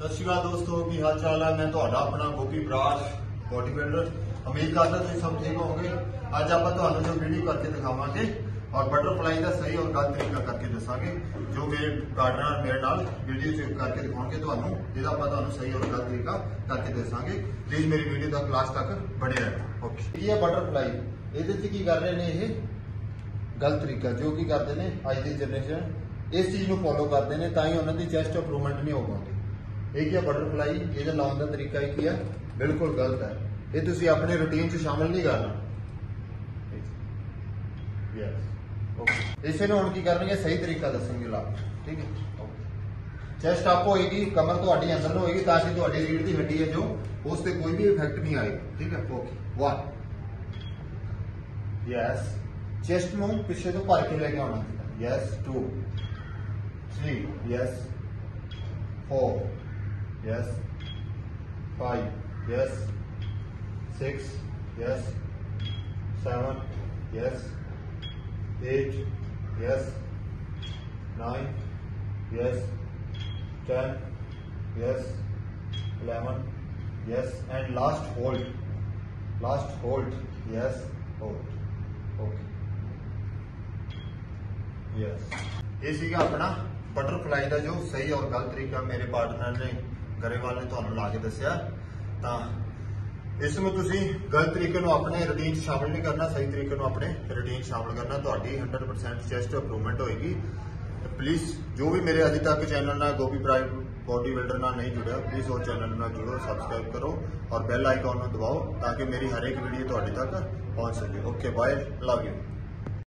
सत श्री अकाल दोस्तों, की हाल चाल है। मैं ਤੁਹਾਡਾ अपना गोपी बराड़ बॉडी बिल्डर। उम्मीद करता तुम सब ठीक होंगे। अज आप जो वीडियो करके दिखावे और बटरफ्लाई का सही और गलत तरीका करके दसांगे, जो मेरे गार्डनर मेरे नाल वीडियो करके दिखाएंगे जो सही और गलत तरीका करके दसांगे। प्लीज मेरी वीडियो तक लास्ट तक बने रहना। ओके, ये बटरफ्लाई ये की कर रहे हैं, ये गलत तरीका जो कि करते हैं अज की जनरेशन इस चीज को फॉलो करते हैं, ताकि उन्होंने चेस्ट इंप्रूवमेंट नहीं हो पाती। एक है बटरफ्लाई, ये लाने का तरीका एक ही है, बिल्कुल गलत है। ये तुम अपने रूटीन च शामिल नहीं करना। इसे हम की करेंगे, सही तरीका दसेंगे ला, ठीक है। चेस्ट अप होएगी, कमर थोड़ी अंदर होएगी, ताकि थोड़ी रीढ़ की हड्डी है जो उस पर कोई भी इफेक्ट नहीं आएगा, ठीक है। ओके, 1 यस, चेस्ट में पिछले तो भर के लेके आना, yes. 2 3 yes, 4 yes, 5 yes, 6 yes, 7 yes, 8 yes, 9 yes, 10 yes, 11 yes, and last hold yes, hold. Okay, yes. ये सीगा अपना बटरफ्लाई का जो सही और गलत तरीका मेरे पार्टनर ने गरेवाल ने तुहानू ला के दसिया। इसमें तुसी गलत तरीके अपने रूटीन शामिल नहीं करना, सही तरीके अपने रूटीन शामिल करना, तुहाडी 100% चेस्ट इंप्रूवमेंट होएगी। प्लीज जो भी मेरे अभी तक चैनल ना गोपी बराड़ बॉडी बिल्डर ना नहीं जुड़े, प्लीज वो चैनल ना जुड़ो, सबसक्राइब करो और बेल आइकॉन दबाओ, ताकि मेरी हर एक वीडियो तुहाडे तक पहुंच सके। Okay, bye, love you.